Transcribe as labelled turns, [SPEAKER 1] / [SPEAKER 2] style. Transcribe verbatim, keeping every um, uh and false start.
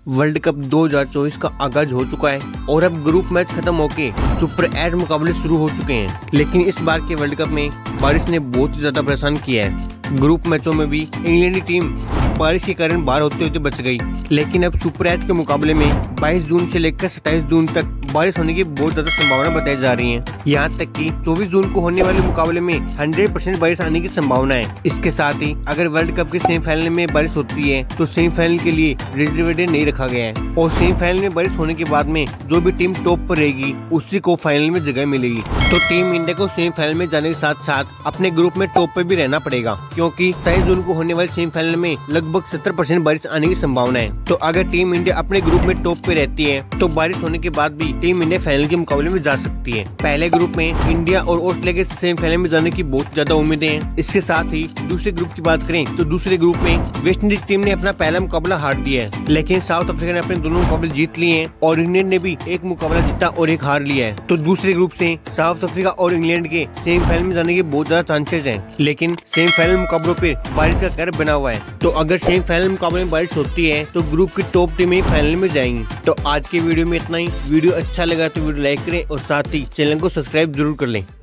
[SPEAKER 1] World cup दो हज़ार चौबीस का आगाज हो चुका है और अब ग्रुप मैच खत्म होके सुपर एट मुकाबले शुरू हो चुके हैं। लेकिन इस बार के वर्ल्ड कप में बारिश ने बहुत ही ज्यादा परेशान किया है। ग्रुप मैचों में भी इंग्लैंड की टीम बारिश के कारण बाहर होते होते बच गई। लेकिन अब सुपर एट के मुकाबले में बाईस जून से लेकर सत्ताईस जून तक बारिश होने की बहुत ज्यादा संभावना बताई जा रही है। यहाँ तक कि चौबीस जून को होने वाले मुकाबले में सौ परसेंट बारिश आने की संभावना है। इसके साथ ही अगर वर्ल्ड कप के सेमीफाइनल में बारिश होती है तो सेमीफाइनल के लिए रिजर्वेटेड नहीं रखा गया है और सेमीफाइनल में बारिश होने के बाद में जो भी टीम टॉप पर रहेगी उसी को फाइनल में जगह मिलेगी। तो टीम इंडिया को सेमीफाइनल में जाने के साथ साथ अपने ग्रुप में टॉप पर भी रहना पड़ेगा, क्योंकि तेईस जून को होने वाले सेमीफाइनल में लगभग सत्तर परसेंट बारिश आने की संभावना है। तो अगर टीम इंडिया अपने ग्रुप में टॉप पे रहती है तो बारिश होने के बाद भी टीम इंडिया फाइनल के मुकाबले में जा सकती है। पहले ग्रुप में इंडिया और ऑस्ट्रेलिया के सेमीफाइनल में जाने की बहुत ज्यादा उम्मीदें हैं। इसके साथ ही दूसरे ग्रुप की बात करें तो दूसरे ग्रुप में वेस्ट इंडीज टीम ने अपना पहला मुकाबला हार दिया है, लेकिन साउथ अफ्रीका ने अपने दोनों मुकाबले जीत लिए हैं और इंग्लैंड ने भी एक मुकाबला जीता और एक हार लिया है। तो दूसरे ग्रुप से साउथ अफ्रीका और इंग्लैंड के सेमीफाइनल में जाने के बहुत ज्यादा चांसेस हैं, लेकिन सेमीफाइनल मुकाबलों पर बारिश का कहर बना हुआ है। तो अगर सेमीफाइनल मुकाबले में बारिश होती है तो ग्रुप की टॉप टीम ही फाइनल में जाएंगी। तो आज के वीडियो में इतना ही। वीडियो अच्छा लगा तो वीडियो लाइक करें और साथ ही चैनल को सब्सक्राइब जरूर कर लें।